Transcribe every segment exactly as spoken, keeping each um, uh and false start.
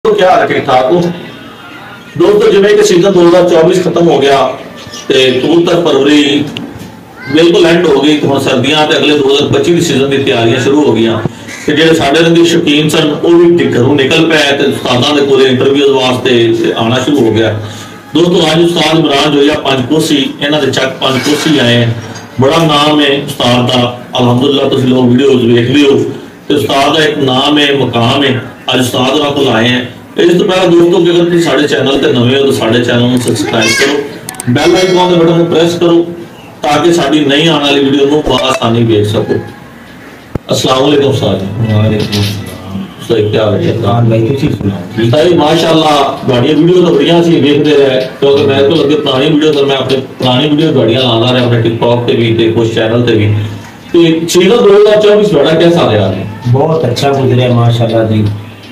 तो क्या हाल ठीक ठाक हो दोस्तों। जिमें कि सीजन दो हज़ार चौबीस खत्म हो गया तो कबूतर फरवरी बिल्कुल एंड हो गई। हम सर्दियां ते अगले दो हज़ार पच्ची की सीजन की तैयारियां शुरू हो गई ते जेडे साडे रंगी शौकीन सन वो भी घरों निकल पे ते उस्तादां दे कोले इंटरव्यूज वास्ते आना शुरू हो गया। दोस्तों अज उस्ताद इमरान जोया पंजकोसी इन्हां दे चक पंजकोसी आए हैं। बड़ा नाम है उस्ताद का, अलहमदुलिल्लाह तुसीं लोग वीडियोज वेख लियो ते उस्ताद का एक नाम है मुकाम है। अज उस्ताद उन्हां कोल आए हैं। इस तो पहले दोस्तों कि अगर तुम साढ़े चैनल पर नवे हो तो साढ़े चैनल को सबसक्राइब करो, बैल आइकॉन के बटन को प्रेस करो ताकि साड़ी नई आने वाली वीडियो को बआसानी देख सको। अस्सलाम वालेकुम उस्ताद। वालेकुम सही क्या है सलाम भाई, तुसी सुनाओ। सही माशाअल्लाह तुहाडी वीडियो तो बढ़िया सी देखते रहे क्योंकि मैं तो लगे पुरानी वीडियो तो मैं अपने पुरानी वीडियो बढ़िया लाना रहा अपने टिकटॉक पे भी ते कुछ चैनल पे भी। तो सीजन दो हज़ार चौबीस बड़ा कैसा रहा है? बहुत अच्छा गुजरे माशाल्लाह जी।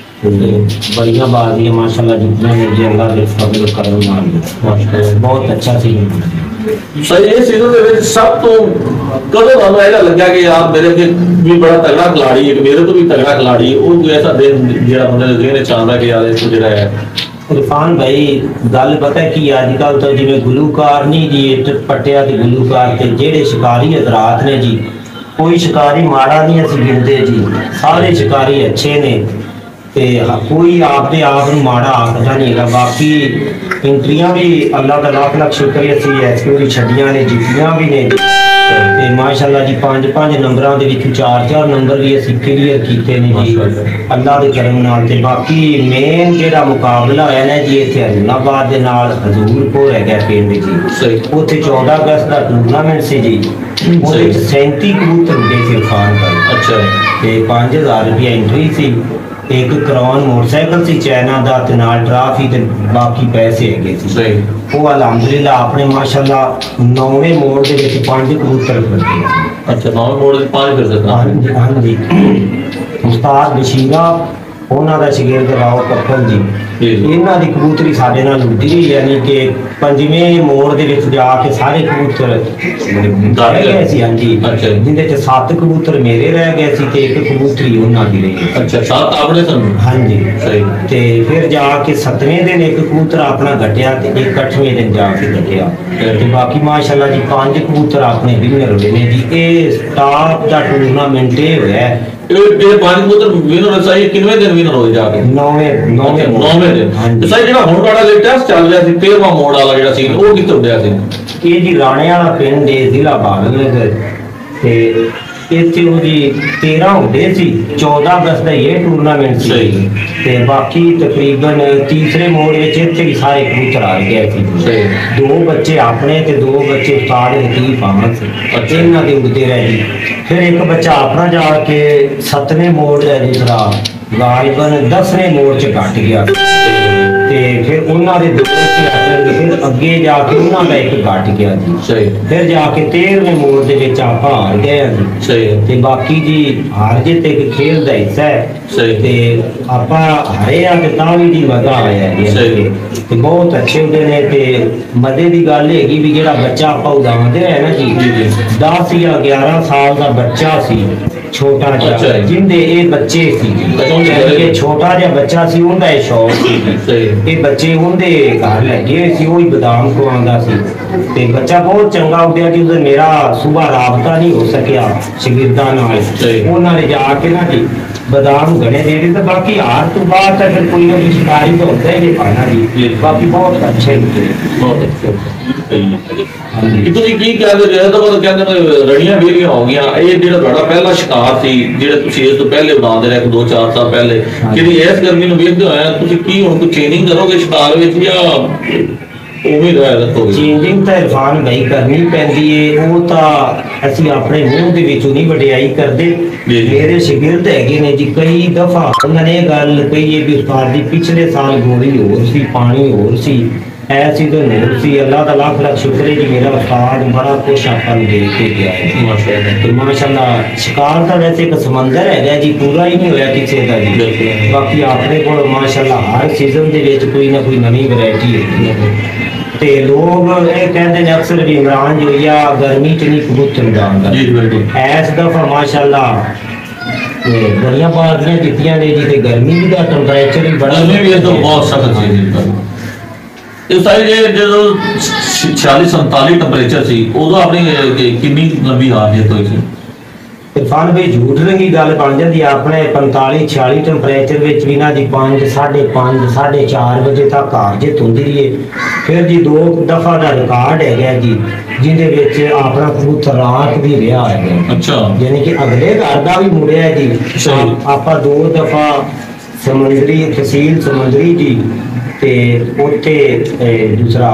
बढ़िया बात है माशाल्लाह, जितना मुझे अल्लाह के फजल करम नाल माशाल्लाह बहुत अच्छा सी। सही ये सीजन दे विच सब तो कदों ਤੁਹਾਨੂੰ ਇਹਦਾ ਲੱਗਿਆ ਕਿ ਯਾਰ ਮੇਰੇ ਕੇ ਵੀ ਬੜਾ ਤਗੜਾ ਖਿਲਾੜੀ ਹੈ, ਮੇਰੇ ਤੋਂ ਵੀ ਤਗੜਾ ਖਿਲਾੜੀ ਉਹ ਕੋਈ ਐਸਾ ਦਿਨ ਜਿਹੜਾ ਬੰਦੇ ਦੇ ਜਿਹਨੇ ਚਾਹੁੰਦਾ ਕਿ ਯਾਰ ਇਸ ਜਿਹੜਾ ਹੈ इरफान भाई गल पता की अजकल तो जिवें गुलूकार नहीं जी पट्टिया के गुलूकार ते जेड़े शिकारी हजरात ने जी, कोई शिकारी माड़ा नहीं असीं गिनदे जी, सारे शिकारी अच्छे ने ते कोई आपदे आप नूं माड़ा आखदा नहीं है। बाकी एंट्रियां भी अल्लाह दा लाख लाख शुक्र है असीं ऐसी वारी छड्डियां ने, जीतियां भी ने ते माशाल्लाह जी पांच पांच नंबरां दे विच चार चार नंबर भी असीं क्लीयर कीते ने जी अल्लाह दे करम नाल। ते बाकी मेन जेड़ा मुकाबला होया ना जी इत्थे अरुणाबाद दे नाल हजूरपुर है गया पिंड जी, उत्थे चौदह अगस्त दा टूर्नामेंट सी जी, ਉਹਦੇ ਵਿੱਚ सैंती कबूतर उड़े थे इरफान भाई। अच्छा ते पांच हज़ार रुपया एंट्री सी, एक करॉन मोटरसाइकिल सी चाइना दा ते नाल ट्राफी ते बाकी पैसे हैगे सी। सही वो अल्हम्दुलिल्लाह आपने माशाल्लाह नौवें मोड़ दे विच पांच कबूतर फड़े। अच्छा नौवें मोड़ दे पांच कर सकदा? हां जी हां जी। उस्ताद बशीरा ਉਹਨਾਂ ਦਾ ਸ਼ਗਿਰਦ ਰਾਓ ਕੱਪਲ ਜੀ, ਇਹਨਾਂ ਦੀ ਕਬੂਤਰੀ ਸਾਡੇ ਨਾਲ ਉੱਡੀ ਰਹੀ, ਯਾਨੀ ਕਿ ਪੰਜਵੇਂ ਮੋੜ ਦੇ ਵਿੱਚ ਜਾ ਕੇ ਸਾਰੇ ਕਬੂਤਰ ਰਹਿ ਗਏ ਸੀ। ਹਾਂਜੀ ਜਿੰਦੇ ਚ ਸੱਤ ਕਬੂਤਰ ਮੇਰੇ ਰਹਿ ਗਏ ਸੀ ਤੇ ਇੱਕ ਕਬੂਤਰੀ ਉਹਨਾਂ ਦੀ ਰਹੀ। ਅੱਛਾ ਸੱਤ ਆਪਣੇ ਸਨ? ਹਾਂਜੀ ਸਹੀ। ਤੇ ਫਿਰ ਜਾ ਕੇ ਸੱਤਵੇਂ ਦਿਨ ਇੱਕ ਕਬੂਤਰ ਆਪਣਾ ਘਟਿਆ ਤੇ ਇੱਕ ਅੱਠਵੇਂ ਦਿਨ ਜਾ ਕੇ ਘਟਿਆ ਤੇ ਬਾਕੀ ਮਾਸ਼ਾਅੱਲਾ ਜੀ ਪੰਜ ਕਬੂਤਰ ਆਪਣੇ ਵਿਨਰ ਹੋਏ ਨੇ ਜੀ। ਇਹ ਸਟਾਫ ਦਾ ਟੂਰਨਾਮੈਂਟ ਇਹ ਹੋਇਆ ਇਹ ਪੰਜ ਕਬੂਤਰ ਵਿਨਰ ਸਹੀ ਕਿੰਨੇ ਦਿਨ ਵਿਨਰ ਹੋਏ ਜਾ ਕੇ? ਨੌਵੇਂ ਨੌਵੇਂ ਨੌਵੇਂ ਦਿਨ। ਸਹੀ ਜਿਹੜਾ ਹੁਣ ਵਾਲਾ ਟੈਸਟ ਚੱਲ ਰਿਹਾ ਸੀ ਤੇਰਵਾਂ ਮੋੜ ਵਾਲਾ ਜਿਹੜਾ ਸੀ ਉਹ ਕਿੱਥੇ ਉੱਡਿਆ ਸੀ? ਇਹ ਜੀ ਰਾਣੇ ਵਾਲਾ ਪਿੰਡ ਦੇ ਜ਼ਿਲ੍ਹਾ ਬਾਗਲਨਗਰ ਤੇ ਇੱਥੇ ਉਹ ਜੀ तेरह ਹੁੰਦੇ ਸੀ। चौदह अगस्त ਦਾ ਇਹ ਟੂਰਨਾਮੈਂਟ ਸੀ ਤੇ ਬਾਕੀ ਤਕਰੀਬਨ ਤੀਸਰੇ ਮੋੜ ਵਿੱਚ ਇੱਥੇ ਵੀ ਸਾਰੇ ਕਬੂਤਰ ਆ ਗਏ ਸੀ। ਦੋ ਬੱਚੇ ਆਪਣੇ ਤੇ ਦੋ ਬੱਚੇ ਉਸਤਾਦ ਲਤੀਫ ਅਹਿਮਦ ਸੀ, ਇਹਨਾਂ ਦੇ ਉੱਡਦੇ ਰਹੇ ਜੀ। ਫਿਰ ਇੱਕ ਬੱਚਾ ਆਪਣਾ ਜਾ ਕੇ ਸੱਤਵੇਂ ਮੋੜ ਦਾ ਜਿਹੜਾ ਗਾਲਿਬਨ ਦਸਵੇਂ ਮੋੜ 'ਚ ਘਟ ਗਿਆ ਤੇ ਫਿਰ ਉਹਨਾਂ ਦੇ ਦੋ ਫਿਰ ਅੱਗੇ ਜਾ ਕੇ ਉਹਨਾਂ ਦਾ ਇੱਕ ਘਟ ਗਿਆ ਜੀ। ਫਿਰ ਜਾ ਕੇ तेरहवें ਮੋੜ ਦੇ ਵਿੱਚ ਆਪਾਂ ਹਾਰ ਗਏ ਹਾਂ ਜੀ। ਤੇ ਬਾਕੀ ਜੀ ਹਾਰ ਜਿੱਤ ਇੱਕ ਖੇਲ ਦਾ ਹਿੱਸਾ ਹੈ ਤੇ ਆਪਾਂ ਹਾਰੇ ਆ ਤੇ ਤਾਂ ਵੀ ਜੀ ਮਜ਼ਾ ਆਇਆ ਜੀ ਤੇ ਬਹੁਤ ਅੱਛੇ ਹੁੰਦੇ ਨੇ। ਤੇ ਮਜ਼ੇ ਦੀ ਗੱਲ ਹੈਗੀ ਵੀ ਜਿਹੜਾ ਬੱਚਾ ਆਪਾਂ ਉਡਾਉਂਦੇ ਹੈ ਨਾ ਜੀ दस ਜਾਂ ग्यारह ਸਾਲ ਦਾ ਬੱਚਾ ਸੀ छोटा जिहा, जिंदे ये बच्चे सी कि छोटा जिहा बच्चा सी उनदा ये शौक सी ये बच्चे उनदे घर लगे हुए सी, वही बादाम खवांदा सी ते बच्चा बहुत चंगा उड्डिया जी। उधर मेरा सुबह राबता नहीं हो सकिया शागिर्दां नाल, उन्हां ने जाके ना जी बादाम घने दे दे। बाकी हार तो बाद तक फिर कोई ना कोई शिकारी तो होता ही नहीं पाना जी। बाकी बहुत अच्छे बहुत अच्छे कि ਤੁਸੀਂ ਕੀ ਕਹਿੰਦੇ ਜੇ ਤਾਂ ਉਹ ਕਹਿੰਦੇ ਨੇ ਰੜੀਆਂ ਵੇਲੀਆਂ ਹੋ ਗਈਆਂ। ਇਹ ਜਿਹੜਾ ਤੁਹਾਡਾ ਪਹਿਲਾ ਸ਼ਿਕਾਰ ਸੀ ਜਿਹੜਾ ਤੁਸੀਂ ਇਸ ਤੋਂ ਪਹਿਲੇ ਉਡਾਉਂਦੇ ਰਹੇ ਦੋ ਚਾਰ ਸਾਲ ਪਹਿਲੇ, ਜਿਹੜੀ ਇਸ ਗਰਮੀ ਨੂੰ ਵੇਖਦੇ ਹੋਇਆ ਤੁਸੀਂ ਕੀ ਹੁਣ ਕੋਈ ਚੇਂਜਿੰਗ ਕਰੋਗੇ ਸ਼ਿਕਾਰ ਵਿੱਚ ਜਾਂ ਉਵੇਂ ਰਹਿ ਰੱਖੋਗੇ? ਚੇਂਜਿੰਗ ਤਾਂ ਇਰਫਾਨ ਭਾਈ ਕਰਨੀ ਪੈਂਦੀ ਏ, ਉਹ ਤਾਂ ਅਸੀਂ ਆਪਣੇ ਮੂੰਹ ਦੇ ਵਿੱਚੋਂ ਨਹੀਂ ਵਡਿਆਈ ਕਰਦੇ। ਮੇਰੇ ਸ਼ਾਗਿਰਦ ਹੈਗੇ ਨੇ ਜੀ, ਕਈ ਦਫਾ ਉਹਨਾਂ ਨੇ ਇਹ ਗੱਲ ਕਹੀ ਏ ਵੀ ਉਸਤਾਦ ਦੀ ਪਿਛਲੇ ਸਾਲ ਗੋਲੀ ਹੋਰ ਸੀ ਪਾਣੀ ਹੋਰ ਸੀ ऐसी तो नहीं सी। अल्लाह का लाख लाख शुक्र है जी मेरा उस्ताद बड़ा कुछ अपन दे के गया है माशाल्लाह। तो माशाल्लाह शिकार का वैसे एक समंदर है जी, पूरा ही नहीं होया किसी का जी। बाकी अपने को माशाल्लाह हर सीजन दे विच कोई ना कोई नवी वैरायटी है ते लोग ये कहते हैं अक्सर भी इमरान जोया गर्मी च नहीं कबूतर उड़ांदा। इस दफा माशाल्लाह ਤੇ ਬੜੀਆਂ ਬਾਜ਼ੀਆਂ ਦਿੱਤੀਆਂ ਨੇ ਜੀ, ਤੇ ਗਰਮੀ ਵੀ ਦਾ ਟੈਂਪਰੇਚਰ ਵੀ ਬੜਾ ਗਰਮੀ ਵੀ ਇਹ ਤਾਂ ਬਹੁਤ ਸਖਤ ਸੀ ਜੀ। ਇਹ ਸਾਰੀ ਜੇ ਜਦੋਂ छियालीस सैंतालीस ਟੈਂਪਰੇਚਰ ਸੀ ਉਦੋਂ ਆਪਣੀ ਕਿ- ਕਿੰਨੀ ਲੰਬੀ ਹਾਲਤ ਹੋਈ ਸੀ? ਇਰਫਾਨ ਭਾਈ ਝੂਠ ਰੰਗੀ ਗੱਲ ਬਣ ਜਾਂਦੀ ਆ। ਆਪਣੇ ਪੰਤਾਲੀ ਛਿਆਲੀ ਟੈਂਪਰੇਚਰ ਵਿੱਚ ਵੀ ਨਾ ਜੀ ਪੰਜ ਸਾਢੇ ਪੰਜ ਸਾਢੇ ਚਾਰ ਵਜੇ ਤੱਕ ਹਾਰਜਤ ਹੁੰਦੀ ਰਹੀ ਹੈ। ਫਿਰ ਜੀ ਦੋ ਦਫਾ ਦਾ ਰਿਕਾਰਡ ਹੈਗਾ ਜੀ, ਜਿਹਦੇ ਵਿੱਚ ਆਪਣਾ ਕਬੂਤਰ ਰਾਤ ਵੀ ਰਿਹਾ ਹੈਗਾ। ਅੱਛਾ, ਯਾਨੀ ਕਿ ਅਗਲੇ ਘਰ ਦਾ ਵੀ ਮੁੜਿਆ ਜੀ। ਸਹੀ। ਆਪਾਂ ਦੋ ਦਫਾ ਸਮੁੰਦਰੀ ਤਹਿਸੀਲ ਸਮੁੰਦਰੀ ਜੀ, ਤੇ ਉੱਥੇ ਇਹ ਦੂਸਰਾ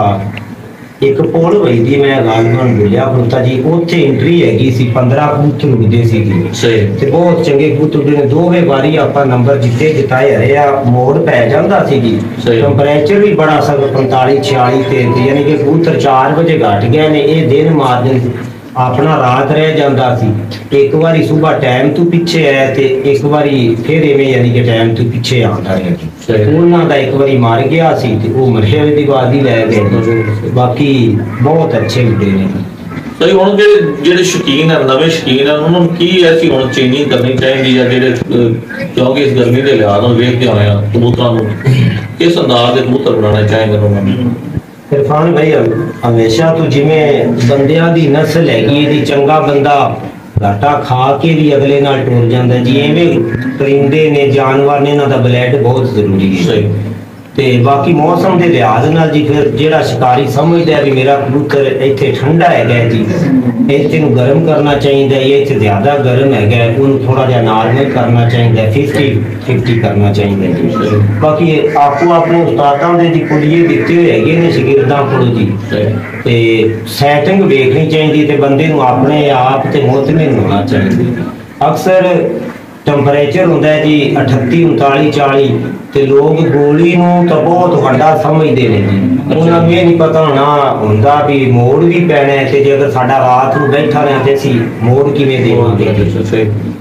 ਇੱਕ ਪੁਲ ਹੋਈ ਦੀ, ਮੈਂ ਗੱਲ ਨੂੰ ਭੁੱਲਿਆ ਪੁੱਤਾ ਜੀ, ਉੱਥੇ ਐਂਟਰੀ ਹੈਗੀ ਸੀ, ਪੰਦਰਾਂ ਕਬੂਤਰ ਉੱਡਦੇ ਸੀ ਸਹੀ, ਤੇ ਬਹੁਤ ਚੰਗੇ ਕਬੂਤਰ ਉੱਡੇ ਨੇ। ਦੋਵੇਂ ਵਾਰੀ ਆਪਾਂ ਨੰਬਰ ਜਿੱਤੇ ਜਿਤਾਏ ਰਹੇ ਆ, ਮੋੜ ਪੈ ਜਾਂਦਾ ਸੀ ਜੀ। ਸਹੀ। ਟੈਂਪਰੇਚਰ ਵੀ ਬੜਾ ਸਗੋਂ ਪੰਤਾਲੀ ਛਿਆਲੀ ਤੇ ਤੇ ਯਾਨੀ ਕਿ ਕਬੂਤਰ ਚਾਰ ਵਜੇ ਘਟ ਗਏ ਨੇ, ਇਹ ਦਿਨ ਮਾਰ ਆਪਣਾ ਰਾਤ ਰਹਿ ਜਾਂਦਾ ਸੀ। ਇੱਕ ਵਾਰੀ ਸਵੇਰ ਟਾਈਮ ਤੋਂ ਪਿੱਛੇ ਆਇਆ ਤੇ ਇੱਕ ਵਾਰੀ ਫਿਰ ਐਵੇਂ ਯਾਨੀ ਕਿ ਟਾਈਮ ਤੋਂ ਪਿੱਛੇ ਆਉਂਦਾ ਰਿਹਾ ਸਹੀ। ਜੀ। ਉਹਨਾਂ ਦਾ ਇੱਕ ਵਾਰੀ ਮਰ ਗਿਆ ਸੀ ਤੇ ਉਹ ਮਰੇ ਹੋਏ ਦੀ ਬਾਦੀ ਲੈ ਗਏ। ਬਾਕੀ ਬਹੁਤ ਅੱਛੇ ਉੱਡੇ ਨੇ। ਸਹੀ। ਹੁਣ ਜਿਹੜੇ ਜਿਹੜੇ ਸ਼ੌਕੀਨ ਹੈ, ਨਵੇਂ ਸ਼ੌਕੀਨ ਹੈ, ਉਹਨਾਂ ਨੂੰ ਕੀ ਐਸੀ ਹੁਣ ਚੇਂਜਿੰਗ ਕਰਨੀ ਚਾਹੀਦੀ ਹੈ ਜਿਹੜੇ ਅਹ, ਕਿਉਂਕਿ ਇਸ ਗਰਮੀ ਦੇ ਲਿਹਾਜ਼ ਨਾਲ ਵੇਖਦੇ ਹੋਏ ਆ ਕਬੂਤਰਾਂ ਨੂੰ ਕਿਸ ਅੰਦਾਜ਼ ਦੇ ਕਬੂਤਰ ਬਣਾਉਣੇ ਚਾਹੀਦੇ ਉਹਨਾਂ ਨੂੰ? ਇਰਫਾਨ ਭਾਈ ਹਮੇਸ਼ਾ ਤੋਂ ਜਿਵੇਂ ਬੰਦਿਆਂ ਦੀ ਨਸਲ ਹੈਗੀ ਇਹਦੀ, ਚੰਗਾ ਬੰਦਾ ਘਾਟਾ ਖਾ ਕੇ ਵੀ ਅਗਲੇ ਨਾਲ ਟੁਰ ਜਾਂਦਾ ਜੀ। ਐਵੇਂ ਪਰਿੰਦੇ ਨੇ, ਜਾਨਵਰ ਨੇ, ਇਹਨਾਂ ਦਾ ਬਲੱਡ ਬਹੁਤ ਜ਼ਰੂਰੀ ਹੈ। ਸਹੀ। ਤੇ ਬਾਕੀ ਮੌਸਮ ਦੇ ਲਿਹਾਜ਼ ਨਾਲ ਜੀ ਫਿਰ ਜਿਹੜਾ ਸ਼ਿਕਾਰੀ ਸਮਝਦਾ ਵੀ ਮੇਰਾ ਕਬੂਤਰ ਇੱਥੇ ਠੰਡਾ ਹੈਗਾ ਜੀ, ਇੱਥੇ ਨੂੰ ਗਰਮ ਕਰਨਾ ਚਾਹੀਦਾ, ਇਹ ਇੱਥੇ ਜ਼ਿਆਦਾ ਗਰਮ ਹੈਗਾ, ਉਹਨੂੰ ਥੋੜਾ ਜਿਹਾ ਨਾਰਮਲ ਕਰਨਾ ਚਾਹੀਦਾ, ਫਿਫਟੀ ਫਿਫਟੀ ਕਰਨਾ ਚਾਹੀਦਾ ਜੀ। ਬਾਕੀ ਆਪੋ ਆਪਣੇ ਉਸਤਾਦਾਂ ਦੇ ਜੀ ਕੁਲੀਏ ਦਿੱਤੇ ਹੋਏ ਹੈਗੇ ਨੇ ਸ਼ਾਗਿਰਦਾਂ ਕੋਲ ਜੀ, ਤੇ ਸੈਟਿੰਗ ਵੇਖਣੀ ਚਾਹੀਦੀ ਤੇ ਬੰਦੇ ਨੂੰ ਆਪਣੇ ਆਪ ਤੇ ਮੁਤਮਿਨ ਹੋਣਾ ਚਾਹੀਦਾ। ਅਕਸਰ ਟੈਂਪਰੇਚਰ ਹੁੰਦਾ ਹੈ ਜੀ ਅਠੱਤੀ ਉਨਤਾਲੀ ਚਾਲੀ, ਤੇ ਲੋਕ ਗੋਲੀ ਨੂੰ ਤਾਂ ਬਹੁਤ ਵੱਡਾ ਸਮਝਦੇ ਨੇ ਜੀ। ਉਹਨਾਂ ਨੂੰ ਇਹ ਨਹੀਂ ਪਤਾ ਹੋਣਾ ਹੁੰਦਾ ਵੀ ਮੋੜ ਵੀ ਪੈਣਾ ਹੈ, ਤੇ ਜੇ ਅਗਰ ਸਾਡਾ ਰਾਤ ਨੂੰ ਬੈਠਾ ਰਿਹਾ ਤੇ ਅਸੀਂ ਮੋੜ ਕਿਵੇਂ ਦੇਵਾਂਗੇ ਜੀ।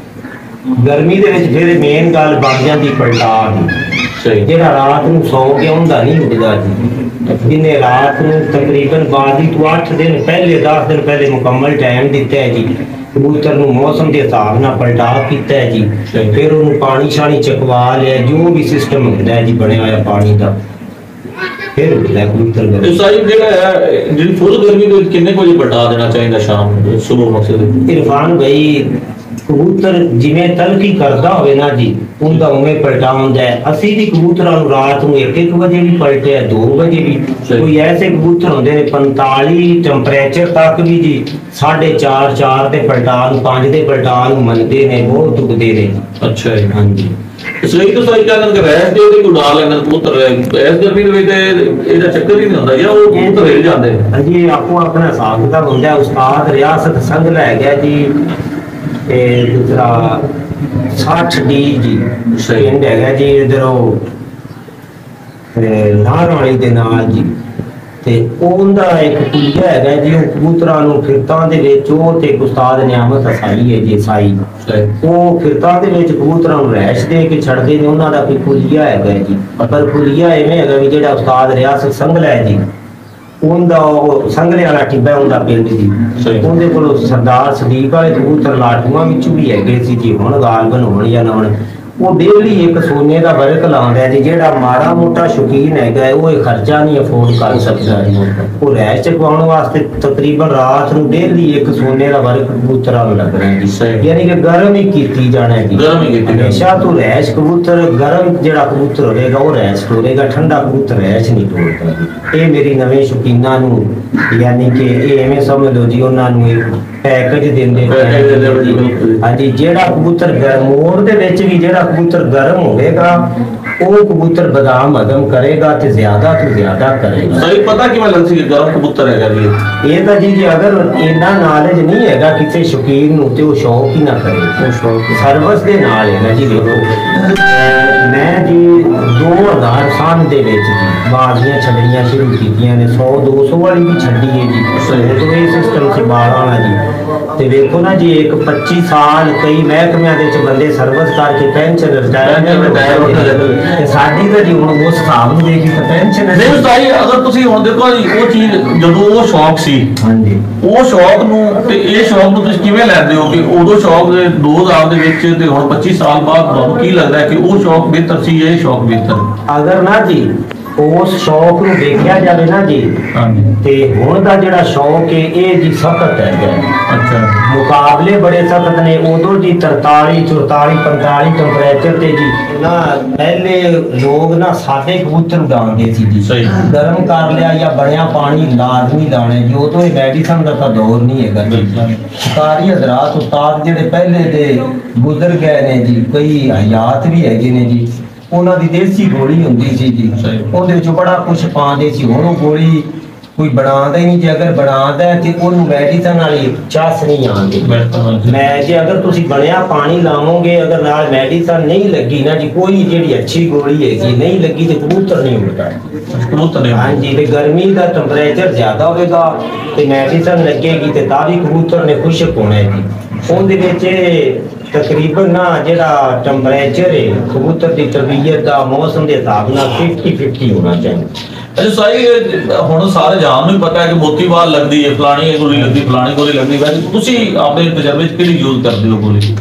ਗਰਮੀ ਦੇ ਵਿੱਚ ਫਿਰ ਮੇਨ ਗੱਲ ਬਣ ਜਾਂਦੀ ਪਲਟਾਅ ਦੀ। ਜਿਹੜਾ ਰਾਤ ਨੂੰ ਸੌ ਕੇ ਹੁੰਦਾ ਨਹੀਂ ਉੱਡਦਾ ਜੀ। ਜਿਹਨੇ ਰਾਤ ਨੂੰ ਤਕਰੀਬਨ ਬਾਦੀ ਤੋਂ ਅੱਠ ਦਿਨ ਪਹਿਲੇ ਦਸ ਦਿਨ ਪਹਿਲੇ ਮੁਕੰਮਲ ਟਾਈਮ ਦਿੱਤਾ ਹੈ ਜੀ, ਕਬੂਤਰ ਨੂੰ ਮੌਸਮ ਦੇ ਹਿਸਾਬ ਨਾਲ ਪਲਟਾ ਕੀਤਾ ਹੈ ਜੀ, ਫਿਰ ਉਹਨੂੰ ਪਾਣੀ ਛਾਣੀ ਚਕਵਾ ਲਿਆ, ਜੋ ਵੀ ਸਿਸਟਮ ਹੁੰਦਾ ਹੈ ਜੀ ਬਣਿਆ ਹੋਇਆ ਪਾਣੀ ਦਾ, ਫਿਰ ਉੱਡਦਾ ਕਬੂਤਰ। ਇਸ ਸਾਈਡ ਜਿਹੜਾ ਹੈ ਜਿਹੜੀ ਫੁੱਲ ਗਰਮੀ ਦੇ ਵਿੱਚ ਕਿੰਨੇ ਕੁ ਵਜੇ ਪਲਟਾ ਦੇਣਾ ਚਾਹੀਦਾ ਸ਼ਾਮ ਨੂੰ ਸੁਬਹ ਮਕਸਦ? ਇਰਫਾਨ ਭਾਈ ਕਬੂਤਰ ਜਿਵੇਂ ਤਲਕੀ ਕਰਦਾ ਹੋਵੇ ਨਾ ਜੀ, ਉਹਦਾ ਉਵੇਂ ਪਲਟਾ ਹੁੰਦਾ ਹੈ। ਅਸੀਂ ਵੀ ਕਬੂਤਰਾਂ ਨੂੰ ਰਾਤ ਨੂੰ ਇੱਕ ਇੱਕ ਵਜੇ ਵੀ ਪਲਟਿਆ, ਦੋ ਵਜੇ ਵੀ। ਕੋਈ ਐਸੇ ਕਬੂਤਰ ਹੁੰਦੇ ਨੇ ਪੰਤਾਲੀ ਟੈਂਪਰੇਚਰ ਤੱਕ ਵੀ ਜੀ ਸਾਢੇ ਚਾਰ ਚਾਰ ਦੇ ਪਲਟਾ ਨੂੰ, ਪੰਜ ਦੇ ਪਲਟਾ ਨੂੰ ਮੰਨਦੇ ਨੇ, ਬਹੁਤ ਦੁਖਦੇ ਨੇ। ਅੱਛਾ ਜੀ। ਹਾਂਜੀ। ਸਹੀ ਤੋਂ ਸਹੀ ਕਹਿੰਦੇ ਕਿ ਰੈਸ ਦੇ ਉਹਦੇ ਕੋਈ ਉਡਾ ਲੈਂਦੇ ਕਬੂਤਰ। ਇਸ ਗਰਮੀ ਦੇ ਵਿੱਚ ਇਹਦਾ ਚੱਕਰ ਹੀ ਨਹੀਂ ਹੁੰਦਾ ਜਾਂ ਉਹ ਕਬੂਤਰ ਹਿਲ ਜਾਂਦੇ? ਹਾਂਜੀ, ਆਪੋ ਆਪਣਾ ਹਿਸਾਬ ਕਿਤਾਬ ਹੁੰਦਾ। ਉਸਤਾਦ ਰਿਆਸਤ ਸੰਘ ਲੈ ਗਿਆ ਜੀ, ਤੇ ਦੂਸਰਾ ਸੱਠ ਡੀ ਜੀ ਪਿੰਡ ਹੈਗਾ ਜੀ ਇਧਰੋਂ ਨਾਰਵਾਲੀ ਦੇ ਨਾਲ ਜੀ, ਤੇ ਉਹਦਾ ਇੱਕ ਕੁਲੀਆ ਹੈਗਾ ਜੀ, ਉਹ ਕਬੂਤਰਾਂ ਨੂੰ ਫਿਰਤਾਂ ਦੇ ਵਿੱਚ, ਉਹ ਤੇ ਉਸਤਾਦ ਨਿਆਮਤ ਹਸਾਈ ਹੈ ਜੀ ਸਾਈ, ਉਹ ਫਿਰਤਾਂ ਦੇ ਵਿੱਚ ਕਬੂਤਰਾਂ ਨੂੰ ਰਹਿਸ਼ ਦੇ ਕੇ ਛੱਡਦੇ ਨੇ। ਉਹਨਾਂ ਦਾ ਕੋਈ ਕੁਲੀਆ ਹੈਗਾ ਜੀ, ਪਰ ਕੁਲੀਆ ਐਵੇਂ ਹੈਗਾ ਵੀ ਜਿਹੜਾ ਉਸਤਾਦ ਰਿਆਸਤ ਸੰਘਲਾ ਹੈ ਜੀ, ਉਹਦਾ ਉਹ ਸੰਘਲੇ ਵਾਲਾ ਟਿੱਬਾ ਹੁੰਦਾ ਪਿੰਡ ਜੀ, ਉਹਦੇ ਕੋਲ ਸਰਦਾਰ ਸਦੀਕ ਵਾਲੇ ਕਬੂਤਰ ਲਾਟੂਆਂ ਵਿੱਚ ਵੀ ਹੈਗੇ ਸੀ ਜੀ, ਹੁਣ ਗਾਲਬਨ ਹੋਣ ਜਾਂ ਨਾ ਹੋਣ। ਉਹ ਡੇਲੀ ਇੱਕ ਸੋਨੇ ਦਾ ਵਰਕ ਲਾਉਂਦਾ ਜੀ। ਜਿਹੜਾ ਮਾੜਾ ਮੋਟਾ ਸ਼ੌਕੀਨ ਹੈਗਾ ਉਹ ਇਹ ਖਰਚਾ ਨਹੀਂ ਅਫੋਰਡ ਕਰ ਸਕਦਾ ਜੀ, ਉਹ ਰਹਿ ਚਕਵਾਉਣ ਵਾਸਤੇ ਤਕਰੀਬਨ ਰਾਤ ਨੂੰ ਡੇਲੀ ਇੱਕ ਸੋਨੇ ਦਾ ਵਰਕ ਕਬੂਤਰਾਂ ਨੂੰ ਲੱਗਣਾ ਜੀ, ਯਾਨੀ ਕਿ ਗਰਮ ਹੀ ਕੀਤੀ ਜਾਣਾ ਜੀ। ਹਮੇਸ਼ਾ ਤੋਂ ਰਹਿਸ਼ ਕਬੂਤਰ ਗਰਮ ਜਿਹੜਾ ਕਬੂਤਰ ਹੋਵੇਗਾ ਉਹ ਰਹਿਸ਼ ਟੋਰੇਗਾ, ਠੰਡਾ ਕਬੂਤਰ ਰਹਿਸ਼ ਨਹੀਂ ਟੋਰਦਾ ਜੀ। ਇਹ ਮੇਰੀ ਨਵੇਂ ਸ਼ੌਕੀਨਾਂ ਨੂੰ ਯਾਨੀ ਕਿ ਇਹ ਐਵੇਂ ਸਮਝ ਲਓ ਜੀ, ਉਹਨਾਂ ਨੂੰ ਇੱਕ ਪੈਕੇਜ ਦਿੰਦੇ। ਹਾਂਜੀ, ਜਿਹੜਾ ਕਬੂਤਰ ਮੋੜ ਦੇ ਵਿੱਚ ਵੀ ਜਿਹੜਾ ਕਬੂਤਰ ਗਰਮ ਹੋਵੇਗਾ ਉਹ ਕਬੂਤਰ ਬਦਾਮ ਹਜ਼ਮ ਕਰੇਗਾ ਤੇ ਜ਼ਿਆਦਾ ਤੋਂ ਜ਼ਿਆਦਾ ਕਰੇਗਾ। ਸਹੀ ਪਤਾ ਕਿਵੇਂ ਲੱਗ ਸੀ ਕਿ ਗਰਮ ਕਬੂਤਰ ਹੈਗਾ ਜੀ ਇਹ ਤਾਂ ਜੀ ਜੀ ਅਗਰ ਇੰਨਾ ਨੌਲੇਜ ਨਹੀਂ ਹੈਗਾ ਕਿਸੇ ਸ਼ੌਕੀਨ ਨੂੰ ਤੇ ਉਹ ਸ਼ੌਕ ਹੀ ਨਾ ਕਰੇ, ਉਹ ਸ਼ੌਕ ਸਰਵਿਸ ਦੇ ਨਾਲ ਹੈ ਨਾ ਜੀ। ਦੇਖੋ ਮੈਂ ਜੀ ਦੋ ਹਜ਼ਾਰ ਸਾਲ ਦੇ ਵਿੱਚ ਜੀ ਬਾਜ਼ੀਆਂ ਛੱਡਣੀਆਂ ਸ਼ੁਰੂ ਕੀਤੀਆਂ ਨੇ ਸੌ ਦੋ ਸੌ ਵਾਲੀ ਵੀ ਛੱਡੀ ਹੈ ਜੀ ਉਦੋਂ ਇਹ ਸਿਸਟਮ ਸੀ ਬਾਲਾਂ ਵਾਲਾ ਜੀ ਤੇ ਵੇਖੋ ਨਾ ਜੀ ਇੱਕ ਪੱਚੀ ਸਾਲ ਕਈ ਮਹਿਕਮਿਆਂ ਦੇ ਵਿੱਚ ਬੰਦੇ ਸਰਵਿਸ ਕਰਕੇ ਪੈਨਸ਼ਨ ਰਿਟਾਇਰ ਤੇ ਸਾਡੀ ਤਾਂ ਜੀ ਹੁਣ ਉਸ ਹਿਸਾਬ ਨੂੰ ਦੇਖੀ ਤਾਂ ਪੈਨਸ਼ਨ ਨਹੀਂ ਉਸਤਾਈ ਅਗਰ ਤੁਸੀਂ ਹੁਣ ਦੇਖੋ ਜੀ ਉਹ ਚੀਜ਼ ਜਦੋਂ ਉਹ ਸ਼ੌਕ ਸੀ ਹਾਂਜੀ ਉਹ ਸ਼ੌਕ ਨੂੰ ਤੇ ਇਹ ਸ਼ੌਕ ਨੂੰ ਤੁਸੀਂ ਕਿਵੇਂ ਲੈਂਦੇ ਹੋ ਕਿ ਉਦੋਂ ਸ਼ੌਕ ਦੇ ਦੋ ਹਜ਼ਾਰ ਦੇ ਵਿੱਚ ਤੇ ਹੁਣ ਪੱਚੀ ਸਾਲ ਬਾਅਦ ਤੁਹਾਨੂੰ ਕੀ ਲੱਗਦਾ ਹੈ ਕਿ ਉਹ ਸ਼ੌਕ ਬਿਹਤਰ ਸੀ ਇਹ ਸ਼ੌਕ ਬਿਹਤਰ? ਅਗਰ ਨਾ ਜੀ ਉਸ ਸ਼ੌਕ ਨੂੰ ਦੇਖਿਆ ਜਾਵੇ ਨਾ ਜੀ ਹਾਂਜੀ ਤੇ ਹੁਣ ਦਾ ਜਿਹੜਾ ਸ਼ੌਕ ਹੈ ਇਹ ਜੀ ਸਖਤ ਹੈ ਜੀ ਅੱਛਾ ਮੁਕਾਬਲੇ ਬੜੇ ਸਖਤ ਨੇ ਉਦੋਂ ਜੀ ਤਰਤਾਲੀ ਚੁਤਾਲੀ ਪੰਤਾਲੀ ਟੈਂਪਰੇਚਰ ਤੇ ਜੀ ਨਾ ਪਹਿਲੇ ਲੋਕ ਨਾ ਸਾਡੇ ਕਬੂਤਰ ਉਡਾਉਂਦੇ ਸੀ ਜੀ ਸਹੀ ਗਰਮ ਕਰ ਲਿਆ ਜਾਂ ਬਣਿਆ ਪਾਣੀ ਲਾਜ਼ਮੀ ਲਾਣੇ ਜੀ ਉਦੋਂ ਇਹ ਮੈਡੀਸਨ ਦਾ ਤਾਂ ਦੌਰ ਨਹੀਂ ਹੈਗਾ ਜੀ ਸ਼ਿਕਾਰੀ ਹਜ਼ਰਾਤ ਉਸਤਾਦ ਜਿਹੜੇ ਪਹਿਲੇ ਦੇ ਗੁਜ਼ਰ ਗਏ ਨੇ ਜੀ ਕਈ ਹਯਾਤ ਵੀ ਹੈਗੇ ਨੇ ਜੀ ਉਹਨਾਂ ਦੀ ਦੇਸੀ ਗੋਲੀ ਹੁੰਦੀ ਸੀ ਜੀ ਉਹਦੇ ਵਿੱਚ ਬੜਾ ਕੁਝ ਪਾਉਂਦੇ ਸੀ ਹੁਣ ਉਹ ਗੋਲੀ ਕੋਈ ਬਣਾਉਂਦਾ ਹੀ ਨਹੀਂ ਜੇ ਅਗਰ ਬਣਾਉਂਦਾ ਤੇ ਉਹਨੂੰ ਮੈਡੀਸਨ ਵਾਲੀ ਚਾਸ ਨਹੀਂ ਆਉਂਦੀ ਮੈਂ ਜੇ ਅਗਰ ਤੁਸੀਂ ਬਣਿਆ ਪਾਣੀ ਲਾਵੋਗੇ ਅਗਰ ਨਾਲ ਮੈਡੀਸਨ ਨਹੀਂ ਲੱਗੀ ਨਾ ਜੀ ਕੋਈ ਜਿਹੜੀ ਅੱਛੀ ਗੋਲੀ ਹੈਗੀ ਨਹੀਂ ਲੱਗੀ ਤੇ ਕਬੂਤਰ ਨਹੀਂ ਉੱਡਦਾ ਕਬੂਤਰ ਹਾਂਜੀ ਤੇ ਗਰਮੀ ਦਾ ਟੈਂਪਰੇਚਰ ਜ਼ਿਆਦਾ ਹੋਵੇਗਾ ਤੇ ਮੈਡੀਸਨ ਲੱਗੇਗੀ ਤੇ ਤਾਂ ਵੀ ਕਬੂਤਰ ਨੇ ਖੁਸ਼ਕ ਹੋਣਾ ਜੀ ਉਹਦੇ ਵਿੱਚ ਤਕਰੀਬਨ ਨਾ ਜਿਹੜਾ ਟੈਂਪਰੇਚਰ ਹੈ ਕਬੂਤਰ ਦੀ ਤਰਬੀਅਤ ਦਾ ਮੌਸਮ ਦੇ ਹਿਸਾਬ ਨਾਲ ਫਿਫਟੀ ਫਿਫਟੀ ਹੋਣਾ ਚਾਹੀਦਾ। ਅੱਛਾ ਸਾਈ ਹੁਣ ਸਾਰੇ ਜਾਣ ਨੂੰ ਪਤਾ ਹੈ ਕਿ ਮੋਤੀਵਾਲ ਲੱਗਦੀ ਹੈ ਫਲਾਣੀ ਗੋਲੀ ਲੱਗਦੀ ਫਲਾਣੀ ਗੋਲੀ ਲੱਗਦੀ ਵੈਸੇ ਤੁਸੀਂ ਆਪਣੇ ਤਜਰਬੇ ਵਿੱਚ ਕਿਹੜੀ ਯੂਜ਼ ਕਰਦੇ ਹੋ ਗੋਲੀ?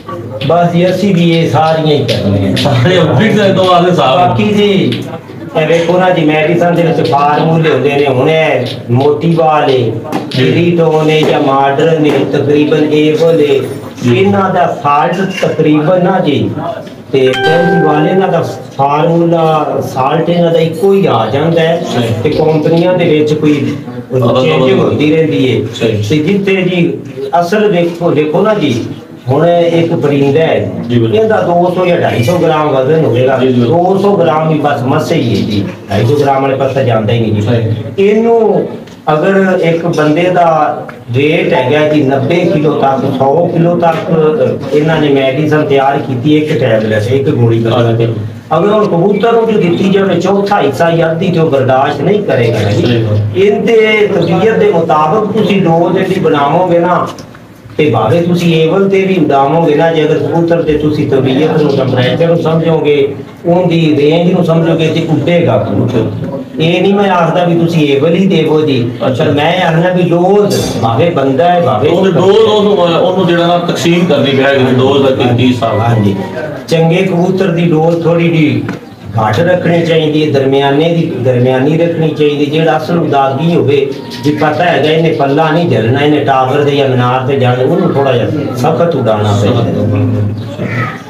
ਬਸ ਜੀ ਅਸੀਂ ਵੀ ਇਹ ਸਾਰੀਆਂ ਹੀ ਕਰਨੀਆਂ ਸਾਰੇ ਫਿਕਸ ਹੈ ਦੋ ਆਲੇ ਸਾਹਿਬ ਬਾਕੀ ਜੀ ਇਹ ਵੇਖੋ ਨਾ ਜੀ ਮੈਡੀਸਨ ਦੇ ਵਿੱਚ ਫਾਰਮੂਲੇ ਹੁੰਦੇ ਨੇ ਹੁਣ ਇਹ ਮੋਤੀਵਾਲ ਹੈ ਜੀਰੀਟੋਨ ਹੈ ਜਾਂ ਮਾਡਰਨ ਨੇ ਤਕਰੀਬਨ ਏਵਲ ਹੈ ਇਹਨਾਂ ਦਾ ਸਾਲਟ ਤਕਰੀਬਨ ਨਾ ਜੀ ਤੇ ਪੈਂਤੀ ਵਾਲੇ ਇਹਨਾਂ ਦਾ ਫਾਰਮੂਲਾ ਸਾਲਟ ਇਹਨਾਂ ਦਾ ਇੱਕੋ ਹੀ ਆ ਜਾਂਦਾ ਹੈ ਤੇ ਕੰਪਨੀਆਂ ਦੇ ਵਿੱਚ ਕੋਈ ਚੇਂਜ ਹੁੰਦੀ ਰਹਿੰਦੀ ਹੈ ਤੇ ਜਿੱਥੇ ਜੀ ਅਸਲ ਵੇਖੋ ਦੇਖੋ ਨਾ ਜੀ ਹੁਣ ਇੱਕ ਪਰਿੰਦਾ ਹੈ ਇਹਦਾ ਦੋ ਸੌ ਜਾਂ ਢਾਈ ਸੌ ਗ੍ਰਾਮ ਵਜ਼ਨ ਹੋਵੇਗਾ ਦੋ ਸੌ ਗ੍ਰਾਮ ਵੀ ਬਸ ਮਸੇ ਹੀ ਹੈ ਜੀ ਢਾਈ ਸੌ ਗ੍ਰਾਮ ਵਾਲੇ ਪਾਸੇ ਜਾਂਦਾ ਹੀ ਨਹੀਂ ਜੀ ਇਹਨੂੰ ਅਗਰ ਇੱਕ ਬੰਦੇ ਦਾ weight ਹੈਗਾ ਜੀ ਨੱਬੇ ਕਿਲੋ ਤੱਕ ਸੌ ਕਿਲੋ ਤੱਕ ਇਹਨਾਂ ਨੇ ਮੈਡੀਸਨ ਤਿਆਰ ਕੀਤੀ ਇੱਕ ਟੈਬਲੇਟ ਇੱਕ ਗੋਲੀ ਕਰਕੇ ਅਗਰ ਉਹ ਕਬੂਤਰ ਨੂੰ ਦਿੱਤੀ ਜਾਵੇ ਚੌਥਾ ਹਿੱਸਾ ਜਾਂ ਅੱਧੀ ਜੋ ਬਰਦਾਸ਼ਤ ਨਹੀਂ ਕਰੇਗਾ ਜੀ ਇਹਦੇ ਤਬੀਅਤ ਦੇ ਮੁਤਾਬਕ ਤੁਸੀਂ ਡੋਜ਼ ਜਿਹੜੀ ਬਣਾਵੋਗੇ ਨਾ ਤੇ ਭਾਵੇਂ ਤੁਸੀਂ ਏਵਲ ਤੇ ਵੀ ਉਡਾਵੋਗੇ ਨਾ ਜੇ ਅਗਰ ਕਬੂਤਰ ਤੇ ਤੁਸੀਂ ਤਬੀਅਤ ਨੂੰ ਟੈਂਪਰੇਚਰ ਨੂੰ ਸਮਝੋਗੇ ਉਹਦੀ ਰੇਂਜ ਨੂੰ ਸਮਝੋਗੇ ਤੇ ਉੱਡੇਗਾ ਕਬੂਤਰ ਇਹ ਨਹੀਂ ਮੈਂ ਆਖਦਾ ਵੀ ਤੁਸੀਂ ਏਵਲ ਹੀ ਦੇਵੋ ਜੀ ਪਰ ਮੈਂ ਆਖਦਾ ਵੀ ਡੋਜ਼ ਭਾਵੇਂ ਬੰਦਾ ਹੈ ਭਾਵੇਂ ਉਹ ਡੋਜ਼ ਉਹਨੂੰ ਜਿਹੜਾ ਨਾ ਤਕਸੀਮ ਕਰਨੀ ਪੈਗੀ ਡੋਜ਼ ਦਾ ਕੀ ਹਿਸਾਬ ਹਾਂਜੀ ਚੰਗੇ ਕਬੂਤਰ ਦੀ ਡੋਜ਼ ਥੋੜੀ ਜਿਹੀ ਘੱਟ ਰੱਖਣੀ ਚਾਹੀਦੀ ਹੈ ਦਰਮਿਆਨੇ ਦੀ ਦਰਮਿਆਨੀ ਰੱਖਣੀ ਚਾਹੀਦੀ ਜਿਹੜਾ ਅਸਲ ਉਦਾਗੀ ਹੋਵੇ ਵੀ ਪਤਾ ਹੈਗਾ ਇਹਨੇ ਪੱਲਾ ਨਹੀਂ ਜਲਣਾ ਇਹਨੇ ਟਾਵਰ ਦੇ ਜਾਂ ਮਨਾਰ ਤੇ ਜਾਣਾ ਉਹਨੂੰ ਥੋੜਾ ਜਿਹਾ ਸਖਤ ਉਡਾਉਣਾ ਪੈਂਦਾ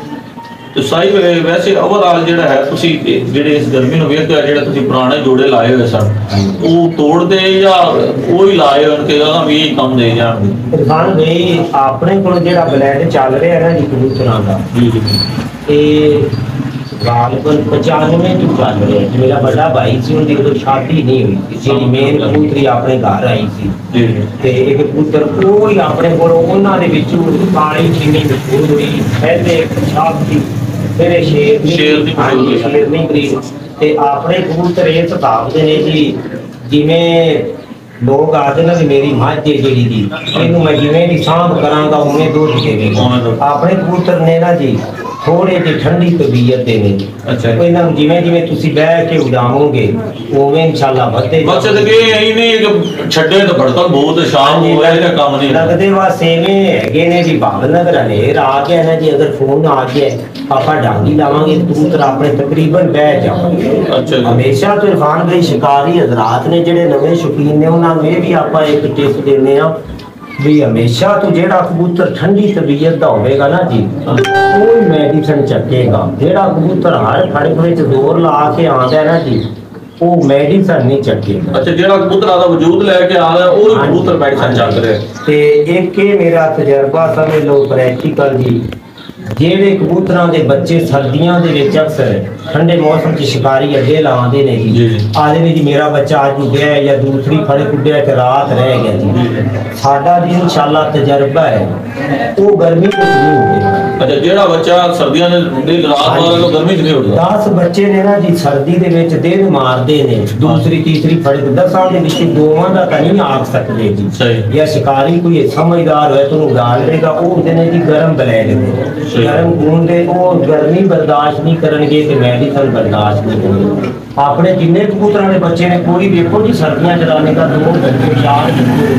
ਤੇ ਸਾਈ ਵੈਸੇ ਓਵਰਆਲ ਜਿਹੜਾ ਹੈ ਤੁਸੀਂ ਜਿਹੜੇ ਇਸ ਗਰਮੀ ਨੂੰ ਵੇਖਦੇ ਹੋ ਜਿਹੜੇ ਤੁਸੀਂ ਪੁਰਾਣੇ ਜੋੜੇ ਲਾਏ ਹੋਏ ਸਨ ਉਹ ਤੋੜਦੇ ਜਾਂ ਉਹ ਹੀ ਲਾਏ ਹੋਣ ਕਿ ਉਹਦਾ ਵੀ ਇਹ ਕੰਮ ਦੇ ਜਾਣ ਇਰਫਾਨ ਭਾਈ ਆਪਣੇ ਕੋਲ ਜਿਹੜਾ ਬਲੈਡ ਚੱਲ ਰਿਹਾ ਹੈ ਨਾ ਜੀ ਕਬੂਤਰਾਂ ਦਾ ਇਹ ਗਾਲਬਨ ਪਚਾਨਵੇਂ ਤੋਂ ਚੱਲ ਰਿਹਾ ਹੈ ਮੇਰਾ ਵੱਡਾ ਭਾਈ ਸੀ ਉਹਦੀ ਉਦੋਂ ਸ਼ਾਦੀ ਨਹੀਂ ਹੋਈ ਸੀ ਜਿਹੜੀ ਮੇਨ ਕਬੂਤਰੀ ਆਪਣੇ ਘਰ ਆਈ ਸੀ ਤੇ ਇੱਕ ਕਬੂਤਰ ਕੋਈ ਆਪਣੇ ਕੋਲ ਉਹਨਾਂ ਦੇ ਵਿੱਚੋਂ ਕਾਲੀ ਚੀਨੀ ਮਸ਼ਹੂਰ ਹੋਈ ਪਹਿਲੇ ਛਾਪ ਸੀ ਫਿਰ ਇਹ ਸ਼ੇਰ ਸ਼ੇਰ ਦੀ ਸ਼ੇਰ ਨਹੀਂ ਬਰੀਡ ਤੇ ਆਪਣੇ ਕਬੂਤਰ ਇਹ ਹਿਸਾਬ ਦੇ ਨੇ ਜੀ ਜਿਵੇਂ ਲੋਕ ਆਖਦੇ ਨੇ ਮੇਰੀ ਮੱਝ ਹੈ ਜਿਹੜੀ ਦੀ ਇਹਨੂੰ ਮੈਂ ਜਿਵੇਂ ਦੀ ਸਾਂਭ ਕਰਾਂਗਾ ਉਵੇਂ ਦੁੱਧ ਦੇਵੇਗਾ ਆਪਣੇ ਕਬੂਤਰ ਨੇ ਨਾ ਜੀ ਥੋੜੇ ਜਿਹੀ ਠੰਡੀ ਤਬੀਅਤ ਦੇ ਨੇ ਅੱਛਾ ਇਹਨਾਂ ਨੂੰ ਜਿਵੇਂ ਜਿਵੇਂ ਤੁਸੀਂ ਬਹਿ ਕੇ ਉਡਾਵੋਗੇ ਉਵੇਂ ਇਨਸ਼ਾਅੱਲਾ ਵੱਧਦੇ ਬਸ ਤੇ ਕਿ ਇਹ ਨਹੀਂ ਕਿ ਛੱਡੇ ਤਾਂ ਭੜਕਣ ਬਹੁਤ ਸ਼ਾਮ ਨੂੰ ਇਹਦਾ ਕੰਮ ਨਹੀਂ ਲੱਗਦੇ ਵਾ ਸੇਵੇਂ ਹੈਗੇ ਨੇ ਵੀ ਭਾਵਨਗਰ ਹਨੇਰ ਆ ਗਿਆ ਨਾ ਜੀ ਅਗਰ ਫੋਨ ਆ ਗਿਆ ਆਪਾਂ ਡਾਂਗੀ ਲਾਵਾਂਗੇ ਕਬੂਤਰ ਆਪਣੇ ਤਕਰੀਬਨ ਬਹਿ ਜਾਵਾਂਗੇ ਅੱਛਾ ਹਮੇਸ਼ਾ ਤੋਂ ਇਰਫਾਨ ਭਾਈ ਸ਼ਿਕਾਰੀ ਹਜ਼ਰਾਤ ਨੇ ਜਿਹੜੇ ਨਵੇਂ ਸ਼ੌਕੀਨ ਨੇ ਉਹਨਾਂ ਨੂੰ ਇਹ ਵੀ ਆਪਾਂ ਇੱਕ ਟਿਪ ਦਿੰਦੇ ਆ ਵੀ ਹਮੇਸ਼ਾ ਤੋਂ ਜਿਹੜਾ ਕਬੂਤਰ ਠੰਡੀ ਤਬੀਅਤ ਦਾ ਹੋਵੇਗਾ ਨਾ ਜੀ ਕੋਈ ਮੈਡੀਸਨ ਚੱਕੇਗਾ ਜਿਹੜਾ ਕਬੂਤਰ ਹਰ ਫੜਕ ਵਿੱਚ ਜ਼ੋਰ ਲਾ ਕੇ ਆਉਂਦਾ ਨਾ ਜੀ ਉਹ ਮੈਡੀਸਨ ਨਹੀਂ ਚੱਕੇਗਾ ਅੱਛਾ ਜਿਹੜਾ ਕਬੂਤਰ ਦਾ ਵਜੂਦ ਲੈ ਕੇ ਆ ਰਿਹਾ ਉਹ ਕਬੂਤਰ ਮੈਡੀਸਨ ਚੱਕ ਰਿਹਾ ਤੇ ਇੱਕ ਇਹ ਮੇਰਾ ਤਜਰਬਾ ਸਮਝ ਲਓ ਪ੍ਰੈਕਟੀਕਲ ਜੀ ਜਿਹੜੇ ਕਬੂਤਰਾਂ ਦੇ ਬੱਚੇ ਸਰਦੀਆਂ ਦੇ ਵਿੱਚ ਅਕਸਰ ਠੰਡੇ ਮੌਸਮ 'ਚ ਸ਼ਿਕਾਰੀ ਅੱਡੇ ਲਾਉਂਦੇ ਨੇ ਜੀ, ਆਦੇ ਨੇ ਜੀ ਮੇਰਾ ਬੱਚਾ ਅੱਜ ਉੱਡਿਆ ਜਾਂ ਦੂਸਰੀ ਫੜੇ ਉੱਡਿਆ ਤੇ ਰਾਤ ਰਹਿ ਗਿਆ ਜੀ। ਸਾਡਾ ਜੀ ਇਨਸ਼ਾਅੱਲਾ ਤਜਰਬਾ ਹੈ ਉਹ ਗਰਮੀ ਵਿੱਚ ਨਹੀਂ ਉੱਡੇਗਾ। ਅੱਛਾ, ਜਿਹੜਾ ਬੱਚਾ ਸਰਦੀਆਂ ਦੇ ਦਿਨ ਰਾਤ ਮਾਰੇ ਉਹ ਗਰਮੀ 'ਚ ਨਹੀਂ ਉੱਡਦਾ। ਦਸ ਬੱਚੇ ਨੇ ਨਾ ਜੀ ਸਰਦੀ ਦੇ ਵਿੱਚ ਦਿਨ ਮਾਰਦੇ ਨੇ, ਦੂਸਰੀ ਤੀਸਰੀ ਫੜੇ ਤੇ ਦਸਾਂ ਦੇ ਵਿੱਚ ਦੋਵਾਂ ਦਾ ਤਾਂ ਨਹੀਂ ਆਖ ਸਕਦੇ ਜੀ। ਜਾਂ ਸ਼ਿਕਾਰੀ ਕੋਈ ਸਮਝਦਾਰ ਹੋਏ ਤਾਂ ਉਹਨੂੰ ਗਾਲ ਦੇਗਾ, ਉਹ ਹੁੰਦੇ ਨੇ ਜੀ ਗਰਮ ਬਲੈਕ ਦੇ ਗਰਮ ਖੂਨ ਦੇ, ਉਹ ਗਰਮੀ ਬਰਦਾਸ਼ਤ ਨਹੀਂ ਕਰਨਗੇ ਤੇ ਮੈਡੀਸਨ ਬਰਦਾਸ਼ਤ ਨਹੀਂ ਕਰਨਗੇ। ਆਪਣੇ ਜਿੰਨੇ ਕਬੂਤਰਾਂ ਦੇ ਬੱਚੇ ਨੇ ਕੋਈ ਦੇਖੋ ਜੀ ਸਰਦੀਆਂ ਚਲਾने का दो घंटे चार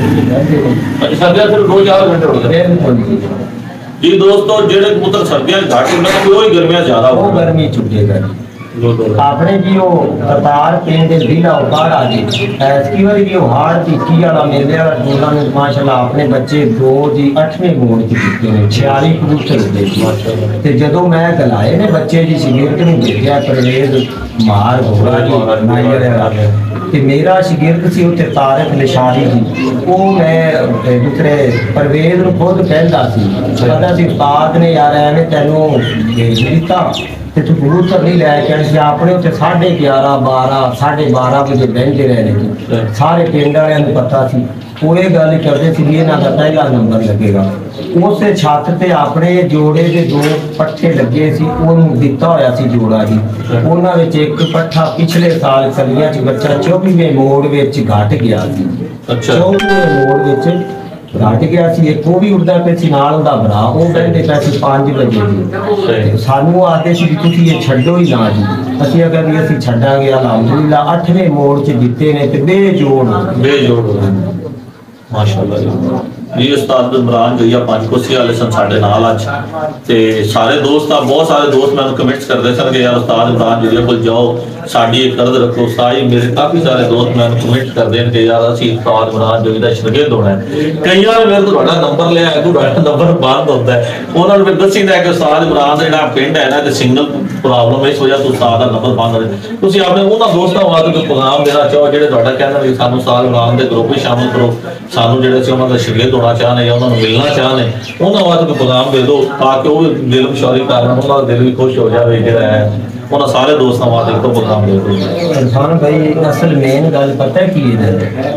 घंटे ਸਰਦੀਆਂ ਸਿਰਫ ਦੋ ਚਾਰ ਘੰਟੇ ਉੱਡਦੇ ਜੀ। ਦੋਸਤੋ ਜਿਹੜੇ ਕਬੂਤਰ ਸਰਦੀਆਂ 'ਚ ਘੱਟ ਉੱਡਦੇ ਨੇ ਉਹੀ ਗਰਮੀਆਂ ਜ਼ਿਆਦਾ ਉਹ ਗਰਮੀ ਚੁੱਕੇਗਾ ਜੀ। ਆਪਣੇ ਜੀ ਉਹ ਕਰਤਾਰ ਪਿੰਡ ਦੇ ਜ਼ਿਲ੍ਹਾ ਉਪਾੜਾ ਜੀ ਐਸਕੀ ਵਾਰੀ ਵੀ ਉਹ ਹਾਰ ਦੀ ਕੀ ਵਾਲਾ ਮੇਲੇ ਵਾਲਾ ਟੂਰਨਾਮੈਂਟ ਮਾਸ਼ਾਅੱਲਾ ਆਪਣੇ ਬੱਚੇ ਦੋ ਜੀ ਅੱਠਵੇਂ ਮੋੜ 'ਚ ਜਿੱਤੇ ਨੇ, ਛਿਆਲੀ ਕਬੂਤਰ ਉੱਡੇ ਸੀ। ਤੇ ਜਦੋਂ ਮੈਂ ਗਲਾਏ ਨੇ ਬੱਚੇ ਜੀ ਸ਼ਗਿਰਦ ਨੂੰ ਦੇਖਿਆ ਪਰਵੇਜ਼ ਮਾਰ ਹੋਗਾ ਜੀ ਨਾਈਰ ਵਾਲਾ, ਤੇ ਮੇਰਾ ਸ਼ਗਿਰਦ ਸੀ ਉੱਥੇ ਤਾਰਿਕ ਨਿਸ਼ਾਨੀ ਜੀ, ਉਹ ਮੈਂ ਦੂਸਰੇ ਪਰਵੇਜ਼ ਨੂੰ ਖੁਦ ਕਹਿੰਦਾ ਸੀ, ਪਤਾ ਸੀ ਉਸਤਾਦ ਨੇ ਯਾਰ ਐਵੇਂ ਤੈਨੂੰ ਦਿੱਤਾ ਤੇ ਤੂੰ ਕਬੂਤਰ ਨਹੀਂ ਲੈ ਕੇ ਆਇਆ। ਆਪਣੇ ਉੱਥੇ ਸਾਢੇ ਗਿਆਰਾਂ ਬਾਰਾਂ ਸਾਢੇ ਬਾਰਾਂ ਵਜੇ ਬਹਿੰਦੇ ਰਹੇ ਨੇ ਜੀ। ਸਾਰੇ ਪਿੰਡ ਵਾਲਿਆਂ ਨੂੰ ਪਤਾ ਸੀ, ਉਹ ਇਹ ਗੱਲ ਕਰਦੇ ਸੀ ਵੀ ਇਹਨਾਂ ਦਾ ਪਹਿਲਾ ਨੰਬਰ ਲੱਗੇਗਾ। ਉਸੇ ਛੱਤ ਤੇ ਆਪਣੇ ਜੋੜੇ ਦੇ ਦੋ ਪੱਠੇ ਲੱਗੇ ਸੀ, ਉਹਨੂੰ ਦਿੱਤਾ ਹੋਇਆ ਸੀ ਜੋੜਾ ਜੀ। ਉਹਨਾਂ ਵਿੱਚ ਇੱਕ ਪੱਠਾ ਪਿਛਲੇ ਸਾਲ ਕਲੀਆਂ 'ਚ ਬੱਚਾ ਚੌਵੀਵੇਂ ਮੋੜ ਵਿੱਚ ਘਟ ਗਿਆ ਸੀ। ਚੌਵੀਵੇਂ ਮੋੜ ਵਿੱਚ ਘਟ ਗਿਆ ਸੀ। ਇੱਕ ਉਹ ਵੀ ਉੱਡਦਾ ਪਿਆ ਸੀ, ਨਾਲ ਉਹਦਾ ਭਰਾ, ਉਹ ਕਹਿੰਦੇ ਪਏ ਸੀ ਪੰਜ ਵਜੇ ਜੀ। ਸਾਨੂੰ ਆਖਦੇ ਸੀ ਵੀ ਤੁਸੀਂ ਇਹ ਛੱਡੋ ਹੀ ਨਾ ਜੀ। ਅਸੀਂ ਅਗਰ ਵੀ ਅਸੀਂ ਛੱਡਾਂਗੇ ਅਲਹਮਦੁਲਿਲਾ ਅੱਠਵੇਂ ਮੋੜ 'ਚ ਜਿੱਤੇ ਨੇ ਤੇ ਬੇਜੋੜ ਬੇਜੋੜ ਮਾਸ਼ਾਅੱਲਾ ਜੀ। ਜੀ ਉਸਤਾਦ ਇਮਰਾਨ ਜੋਈਆ ਪੰਜਕੋਸੀ ਵਾਲੇ ਸਨ ਸਾਡੇ ਨਾਲ ਅੱਜ, ਤੇ ਸਾਰੇ ਦੋਸਤ ਆ ਬਹੁਤ ਸਾਰੇ ਦੋਸਤ ਮੈਨੂੰ ਕਮੈਂਟਸ ਕਰਦੇ ਸਨ ਕਿ ਯਾਰ ਉਸਤਾਦ ਇਮਰਾਨ ਜੋਈਆ ਕੋਲ ਜਾਓ, ਸਾਡੀ ਇੱਕ ਕਰਦ ਰੱਖੋ। ਸਾਈ ਮੇਰੇ ਕਾਫੀ ਸਾਰੇ ਦੋਸਤ ਮੈਨੂੰ ਕਮੈਂਟ ਕਰਦੇ ਨੇ ਕਿ ਯਾਰ ਅਸੀਂ ਉਸਤਾਦ ਇਮਰਾਨ ਜੋਈਆ ਦਾ ਸ਼ਾਗਿਰਦ ਹੋਣਾ ਹੈ। ਕਈਆਂ ਨੇ ਮੇਰੇ ਤੋਂ ਤੁਹਾਡਾ ਨੰਬਰ ਲਿਆ, ਤੁਹਾਡਾ ਨੰਬਰ ਬੰਦ ਹੁੰਦਾ ਹੈ, ਉਹਨਾਂ ਨੂੰ ਫਿਰ ਦੱਸੀਦਾ ਕਿ ਉਸਤਾਦ ਇਮਰਾਨ ਦਾ ਜਿਹੜਾ ਪਿੰਡ ਹੈ ਨਾ ਤੇ ਸਿੰਗਲ ਪ੍ਰੋਬਲਮ ਇਸ ਵਜ੍ਹਾ ਤੋਂ ਉਸਤਾਦ ਦਾ ਨੰਬਰ ਬੰਦ ਹੋ ਜਾਂਦਾ। ਤੁਸੀਂ ਆਪਣੇ ਉਹਨਾਂ ਦੋਸਤਾਂ ਵਾਸਤੇ ਕੋਈ ਪੈਗਾਮ ਦੇਣਾ ਚਾਹੋ ਜਿਹੜੇ ਤੁਹਾਡਾ ਕਹਿੰਦੇ ਵੀ ਸਾਨੂੰ ਉਸਤਾਦ ਇਮਰਾਨ ਦੇ ਗਰੁੱਪ ਵਿੱਚ ਸ਼ਾਮਲ ਕਰੋ, ਸਾਨੂੰ ਜਿਹੜੇ ਸੀ ਉਹਨਾਂ ਦਾ ਸ਼ਾਗਿਰਦ ਹੋਣਾ ਚਾਹਨੇ ਜਾਂ ਉਹਨਾਂ ਨੂੰ ਮਿਲਣਾ ਚਾਹਨੇ, ਉਹਨਾਂ ਵਾਸਤੇ ਕੋਈ ਪੈਗਾਮ ਦੇ ਦਿਓ ਤਾਂ ਕਿ ਉਹ ਦਿਲ ਮਸ਼ਾਰੀ ਕਰਨ, ਉਹਨਾਂ ਦਾ ਦਿਲ ਵੀ ਖੁਸ਼ ਹੋ ਜਾਵੇ। ਜਿਹੜਾ ਹੈ ਉਹਨਾਂ ਸਾਰੇ ਦੋਸਤਾਂ ਵਾਸਤੇ ਇੱਕੋ ਪੈਗਾਮ ਦੇ ਦਿਓ। ਇਰਫਾਨ ਭਾਈ ਅਸਲ ਮੇਨ ਗੱਲ ਪਤਾ ਕੀ ਹੈ,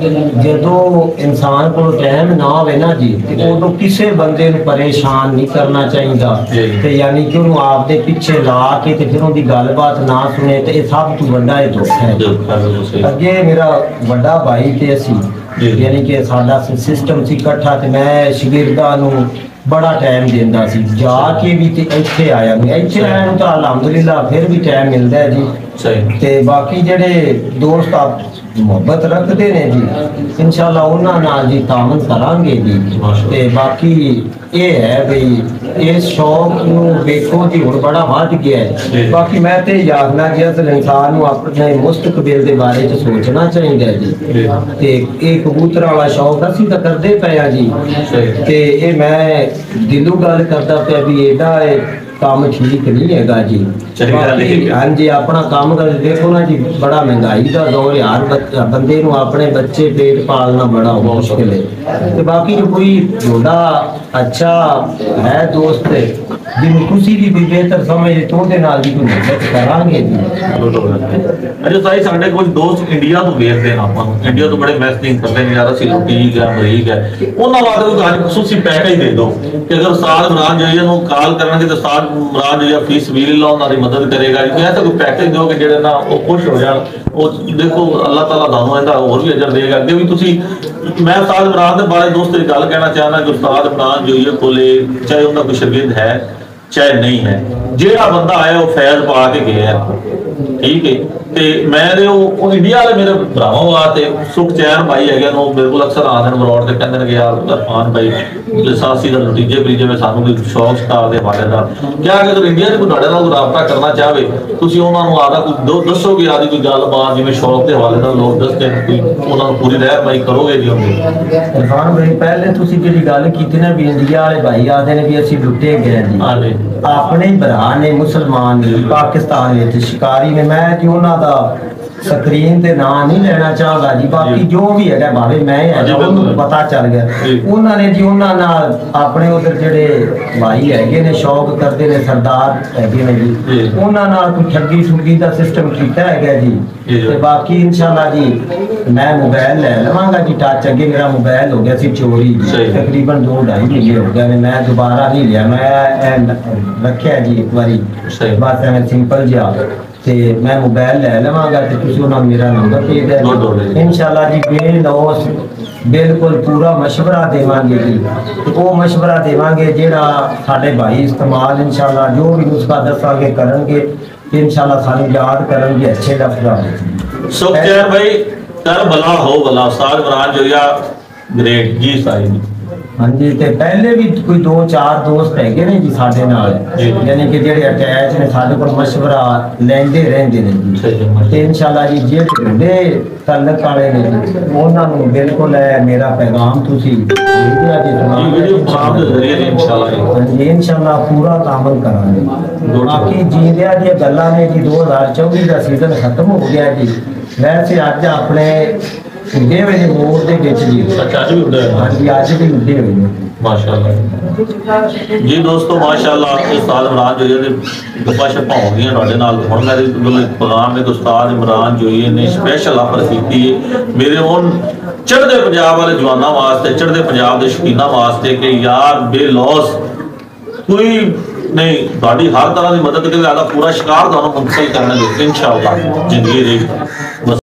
ਜਦੋਂ ਇਨਸਾਨ ਕੋਲ ਟਾਈਮ ਨਾ ਹੋਵੇ ਨਾ ਜੀ ਤੇ ਉਦੋਂ ਕਿਸੇ ਬੰਦੇ ਨੂੰ ਪਰੇਸ਼ਾਨ ਨਹੀਂ ਕਰਨਾ ਚਾਹੀਦਾ, ਤੇ ਯਾਨੀ ਕਿ ਉਹਨੂੰ ਆਪਦੇ ਪਿੱਛੇ ਲਾ ਕੇ ਤੇ ਫਿਰ ਉਹਦੀ ਗੱਲਬਾਤ ਨਾ ਸੁਣੇ ਤੇ ਇਹ ਸਭ ਤੋਂ ਵੱਡਾ ਇਹ ਦੁੱਖ ਹੈ। ਅੱਗੇ ਮੇਰਾ ਵੱਡਾ ਭਾਈ ਤੇ ਅਸੀਂ ਯਾਨੀ ਕਿ ਸਾਡਾ ਸਿਸਟਮ ਸੀ ਇਕੱਠਾ, ਤੇ ਮੈਂ ਸ਼ਾਗਿਰਦਾਂ ਨੂੰ ਬੜਾ ਟਾਈਮ ਦਿੰਦਾ ਸੀ, ਜਾ ਕੇ ਵੀ ਤੇ ਇੱਥੇ ਆਇਆ ਵੀ ਇੱਥੇ ਆਇਆ ਨੂੰ ਤਾਂ ਅਲਹਮਦੁਲਿਲਾ ਫਿਰ ਵੀ ਟਾਈਮ ਮਿਲਦਾ ਹੈ ਜੀ। ਤੇ ਬਾਕੀ ਜਿਹੜੇ ਦੋਸਤ ਆਪ ਮੁਹੱਬਤ ਰੱਖਦੇ ਨੇ ਜੀ ਇਨਸ਼ਾਅੱਲਾ ਉਹਨਾਂ ਨਾਲ ਜੀ ਤਾਮਨ ਕਰਾਂਗੇ ਜੀ। ਤੇ ਬਾਕੀ ਇਹ ਹੈ ਵੀ ਇਸ ਸ਼ੌਕ ਨੂੰ ਵੇਖੋ ਜੀ ਹੁਣ ਬੜਾ ਵੱਧ ਗਿਆ ਹੈ। ਬਾਕੀ ਮੈਂ ਤੇ ਯਾਦਨਾ ਕਿ ਅਸਲ ਇਨਸਾਨ ਨੂੰ ਆਪਣੇ ਮੁਸਤਕਬਲ ਦੇ ਬਾਰੇ ਚ ਸੋਚਣਾ ਚਾਹੀਦਾ ਜੀ। ਤੇ ਇਹ ਕਬੂਤਰਾਂ ਵਾਲਾ ਸ਼ੌਕ ਅਸੀਂ ਤਾਂ ਕਰਦੇ ਪਏ ਆ ਜੀ, ਤੇ ਇਹ ਮੈਂ ਦਿਲੋਂ ਗੱਲ ਕਰਦਾ ਪਿਆ ਵੀ ਇਹਦਾ ਇਹ ਕੰਮ ਠੀਕ ਨਹੀਂ ਹੈਗਾ ਜੀ। ਹਾਂਜੀ ਆਪਣਾ ਕੰਮ ਕਰ ਦੇਖੋ ਨਾ ਜੀ, ਬੜਾ ਮਹਿੰਗਾਈ ਦਾ ਦੌਰ, ਹਰ ਬੰਦੇ ਨੂੰ ਆਪਣੇ ਬੱਚੇ ਪੇਟ ਪਾਲਣਾ ਬੜਾ ਮੁਸ਼ਕਿਲ ਹੈ। ਤੇ ਬਾਕੀ ਜੋ ਕੋਈ ਤੁਹਾਡਾ ਅੱਛਾ ਹੈ ਦੋਸਤ ਜਿਹਨੂੰ ਤੁਸੀਂ ਵੀ ਬਿਹਤਰ ਸਮਝਦੇ ਤੋਂ ਉਹਦੇ ਨਾਲ ਵੀ ਕੋਈ ਮਦਦ ਕਰਾਂਗੇ ਜੀ। ਅੱਛਾ ਸਾਈ, ਸਾਡੇ ਕੁਝ ਦੋਸਤ ਇੰਡੀਆ ਤੋਂ ਵੇਖਦੇ ਨੇ, ਆਪਾਂ ਨੂੰ ਇੰਡੀਆ ਤੋਂ ਬੜੇ ਮੈਸੇਜ ਕਰਦੇ ਨੇ ਯਾਰ ਅਸੀਂ ਠੀਕ ਹੈ ਮਰੀਕ ਹੈ, ਉਹਨਾਂ ਵਾਸਤੇ ਕੋਈ ਅੱਜ ਖੁਸ਼ੀ ਪੈਕੇਜ ਦੇ ਦਿਓ ਕਿ ਅਗਰ ਉਸਤਾਦ ਇਮਰਾਨ ਜੋਈਆ ਨੂੰ ਕਾਲ ਕਰਨਗੇ ਤਾਂ ਉਸਤਾਦ ਇਮਰਾਨ ਜੋਈਆ ਫੀ ਸਬੀਲਿਲ੍ਲਾਹ ਉਹਨਾਂ ਦੀ ਮਦਦ ਕਰੇਗਾ ਜੀ। ਇਹ ਤਾਂ ਕੋਈ ਪੈਕੇਜ ਦਿਓ ਕਿ ਜਿਹੜੇ ਨਾ ਉਹ ਖੁਸ਼ ਹੋ ਜਾਣ। ਉਹ ਦੇਖੋ ਅੱਲਾਹ ਤਾਲਾ ਤੁਹਾਨੂੰ ਇਹਦਾ ਹੋਰ ਵੀ ਅਜਰ ਦੇਗਾ। ਅੱਗੇ ਵੀ ਤੁਸੀਂ, ਮੈਂ ਉਸਤਾਦ ਇਮਰਾਨ ਦੇ ਬਾਰੇ ਦੋਸਤ ਦੀ ਗੱਲ ਕਹਿਣਾ ਚਾਹੁੰਦਾ ਕਿ ਉਸਤਾਦ ਇਮਰਾਨ ਜੋਈਆ ਕੋਲੇ ਚਾਹੇ ਉਹਦਾ ਕੋਈ ਸ਼ਾਗਿਰਦ ਹੈ ਚਾਹੇ ਨਹੀਂ ਹੈ, ਜਿਹੜਾ ਬੰਦਾ ਆਇਆ ਉਹ ਫੈਜ਼ ਪਾ ਕੇ ਗਿਆ, ਠੀਕ ਹੈ। ਤੇ ਮੈਂ ਉਹ ਇੰਡੀਆ ਵਾਲੇ ਮੇਰੇ ਭਰਾਵਾਂ ਵਾਸਤੇ ਸੁਖਚੈਨ ਭਾਈ ਹੈਗੇ ਨੇ, ਉਹ ਬਿਲਕੁਲ ਅਕਸਰ ਆਉਂਦੇ ਨੇ ਬਰੋਡ ਤੇ ਕਹਿੰਦੇ ਨੇ ਕਿ ਯਾਰ ਇਰਫਾਨ ਭਾਈ ਲਿਸਾਸੀ ਦਾ ਨਤੀਜੇ ਬਰੀਜੇ ਵਿੱਚ ਸਾਨੂੰ ਕੋਈ ਸ਼ੌਕ ਸਟਾਰ ਦੇ ਹਵਾਲੇ ਦਾ ਕਿਹਾ ਕਿ ਅਗਰ ਇੰਡੀਆ 'ਚ ਕੋਈ ਤੁਹਾਡੇ ਨਾਲ ਰਾਬਤਾ ਕਰਨਾ ਚਾਹਵੇ ਤੁਸੀਂ ਉਹਨਾਂ ਨੂੰ ਆਦਾ ਕੋਈ ਦੱਸੋ ਕਿ ਆਦੀ ਕੋਈ ਗੱਲਬਾਤ ਜਿਵੇਂ ਸ਼ੌਕ ਦੇ ਹਵਾਲੇ ਨਾਲ ਲੋਕ ਦੱਸਦੇ ਨੇ, ਕੋਈ ਉਹਨਾਂ ਨੂੰ ਪੂਰੀ ਰਹਿਨਮਾਈ ਕਰੋਗੇ ਜੀ ਉਹਨੂੰ। ਇਰਫਾਨ ਭਾਈ ਪਹਿਲੇ ਤੁਸੀਂ ਜਿਹੜੀ ਗੱਲ ਕੀਤੀ ਨਾ ਵੀ ਇੰਡੀਆ ਵਾਲੇ ਭਾਈ ਆਦੇ ਨੇ ਵੀ ਅਸੀਂ ਲੁੱਟੇ ਗਏ ਜੀ, ਆਪਣੇ ਭਰਾ ਭਰਾ ਨੇ ਮੁਸਲਮਾਨ ਨੇ ਪਾਕਿਸਤਾਨ ਵਿੱਚ ਸ਼ਿਕਾਰੀ ਨੇ, ਮੈਂ ਜੀ ਉਹਨਾਂ ਦਾ ਸਕਰੀਨ ਤੇ ਨਾਂ ਨਹੀਂ ਲੈਣਾ ਚਾਹਦਾ ਜੀ, ਬਾਕੀ ਜੀ। ਜੋ ਵੀ ਹੈਗਾ ਭਾਵੇਂ ਮੈਂ ਜੀ, ਹੈਗਾ ਬਿਲਕੁਲ। ਉਹਨੂੰ ਪਤਾ ਚੱਲ ਗਿਆ। ਜੀ। ਉਹਨਾਂ ਨੇ ਜੀ ਉਹਨਾਂ ਨਾਲ ਆਪਣੇ ਉਧਰ ਜਿਹੜੇ ਭਾਈ ਹੈਗੇ ਨੇ ਸ਼ੌਕ ਕਰਦੇ ਨੇ ਸਰਦਾਰ ਹੈਗੇ ਨੇ ਜੀ, ਜੀ। ਉਹਨਾਂ ਨਾਲ ਕੋਈ ਠੱਗੀ ਠੁੱਗੀ ਦਾ ਸਿਸਟਮ ਕੀਤਾ ਹੈਗਾ ਜੀ। ਜੀ। ਤੇ ਬਾਕੀ ਇਨਸ਼ਾਅੱਲਾ ਜੀ ਮੈਂ ਮੋਬਾਈਲ ਲੈ ਲਵਾਂਗਾ ਜੀ ਟੱਚ, ਅੱਗੇ ਮੇਰਾ ਮੋਬਾਈਲ ਹੋ ਗਿਆ ਸੀ ਚੋਰੀ ਜੀ, ਸਹੀ। ਤਕਰੀਬਨ ਦੋ ਢਾਈ ਮਹੀਨੇ ਹੋ ਗਏ ਨੇ, ਮੈਂ ਦੁਬਾਰਾ ਨਹੀਂ ਲਿਆ, ਮੈਂ ਇਹ ਰੱਖਿਆ ਜੀ ਇੱਕ ਵਾਰੀ ਸਹੀ। ਬਸ ਐਵੇਂ ਸਿੰਪਲ ਜਿਹਾ, ਤੇ ਮੈਂ ਮੋਬਾਈਲ ਲੈ ਲਵਾਂਗਾ ਤੇ ਤੁਸੀਂ ਉਹਨਾਂ ਨੂੰ ਮੇਰਾ ਨੰਬਰ ਭੇਜ Good, good, ਦਿਓ good. ਇਨਸ਼ਾਅੱਲਾ ਜੀ। ਬੇਲੋਸ ਬਿਲਕੁਲ ਪੂਰਾ ਮਸ਼ਵਰਾ ਦੇਵਾਂਗੇ ਜੀ, ਤੇ ਉਹ ਮਸ਼ਵਰਾ ਦੇਵਾਂਗੇ ਜਿਹੜਾ ਸਾਡੇ ਭਾਈ ਇਸਤੇਮਾਲ ਇਨਸ਼ਾਅੱਲਾ ਜੋ ਵੀ ਨੁਸਖਾ ਦੱਸਾਂਗੇ ਕਰਨਗੇ, ਇਨਸ਼ਾਅੱਲਾ ਸਾਨੂੰ ਯਾਦ ਕਰਨਗੇ ਅੱਛੇ ਲਫ਼ਜ਼ਾਂ ਵਿੱਚ। ਸੁਖਚੈਨ ਭਾਈ ਕਰ ਭਲਾ ਹੋ ਭਲਾ, ਉਸਤਾਦ ਇਮਰਾਨ ਜੋਇਆ ਗ੍ਰੇਟ ਜੀ ਸਾਹਿਬ। ਹਾਂਜੀ, ਤੇ ਪਹਿਲੇ ਵੀ ਕੋਈ ਦੋ ਚਾਰ ਦੋਸਤ ਹੈਗੇ ਨੇ ਜੀ ਸਾਡੇ ਨਾਲ, ਜੀ। ਯਾਨੀ ਕਿ ਜਿਹੜੇ ਅਟੈਚ ਨੇ ਸਾਡੇ ਕੋਲ ਮਸ਼ਵਰਾ ਲੈਂਦੇ ਰਹਿੰਦੇ ਨੇ ਜੀ। ਸਹੀ ਹੈ, ਮਾਸ਼ਾ ਤੇ ਇਨਸ਼ਾਅੱਲਾ ਜੀ ਜਿਹੜੇ ਵੱਡੇ ਤਾਲੁਕ ਵਾਲੇ ਨੇ ਜੀ, ਉਹਨਾਂ ਨੂੰ ਬਿਲਕੁਲ ਹੈ ਮੇਰਾ ਪੈਗਾਮ ਤੁਸੀਂ ਵੀਡੀਓ ਦੇ ਜੀ, ਵੀਡੀਓ ਬਣਾ ਦੇ ਜ਼ਰੀਏ ਨੇ ਇਨਸ਼ਾਅੱਲਾ ਜੀ। ਹਾਂਜੀ ਇਨਸ਼ਾਅੱਲਾ ਪੂਰਾ ਤਾਮਲ ਕਰਾਂਗੇ। Good. ਬਾਕੀ ਜੀਂਦਿਆਂ ਦੀਆਂ ਗੱਲਾਂ ਨੇ ਜੀ, ਦੋ ਹਜ਼ਾਰ ਚੌਵੀ ਦਾ ਸੀਜ਼ਨ ਖਤਮ ਹੋ ਗਿਆ ਜੀ। ਵੈਸੇ ਅੱਜ ਆਪਣੇ ਉੱਡੇ ਹੋਏ ਨੇ ਮੋੜ ਦੇ ਵਿੱਚ ਜੀ, ਅੱਛਾ ਅੱਜ ਵੀ ਹੁੰਦਾ ਹੈ ਹਾਂਜੀ ਅੱਜ ਵੀ ਉੱਡੇ ਹੋਏ ਨੇ। ਮਾਸ਼ਾਅੱਲਾ ਜੀ। ਦੋਸਤੋ ਮਾਸ਼ਾਅੱਲਾ ਉਸਤਾਦ ਇਮਰਾਨ ਜੋਈਏ ਦੇ ਗੱਪਾਂ ਸ਼ੱਪਾਂ ਹੋ ਗਈਆਂ ਤੁਹਾਡੇ ਨਾਲ। ਹੁਣ ਮੇਰੇ ਕੋਲ ਪ੍ਰੋਗਰਾਮ ਇੱਕ ਉਸਤਾਦ ਇਮਰਾਨ ਜੋਈਏ ਨੇ ਸਪੈਸ਼ਲ ਆਫਰ ਕੀਤੀ ਹੈ ਮੇਰੇ ਉਹ ਚੜ੍ਹਦੇ ਪੰਜਾਬ ਵਾਲੇ ਜਵਾਨਾਂ ਵਾਸਤੇ, ਚੜ੍ਹਦੇ ਪੰਜਾਬ ਦੇ ਸ਼ੌਕੀਨਾਂ ਵਾਸਤੇ ਕਿ ਯਾਰ ਬੇਲੌਸ ਕੋਈ ਨਹੀਂ, ਤੁਹਾਡੀ ਹਰ ਤਰ੍ਹਾਂ ਦੀ ਮਦਦ ਕਰਕੇ ਆਦਾ ਪੂਰਾ ਸ਼ਿਕਾਰ ਤੁਹਾਨੂੰ ਮੁੰਤਕਿਲ ਕਰਨਗੇ ਇਨਸ਼ਾਅੱਲਾ ਜ਼ਿੰਦਗੀ ਦੇ।